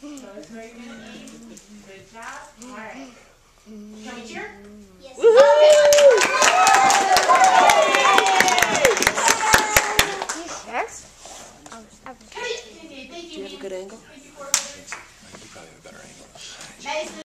So that's where you're going to aim. Good job. All right. Can we cheer? Yes. Yes? Thank you. Do you have a good angle? Thank you. You probably have a better angle.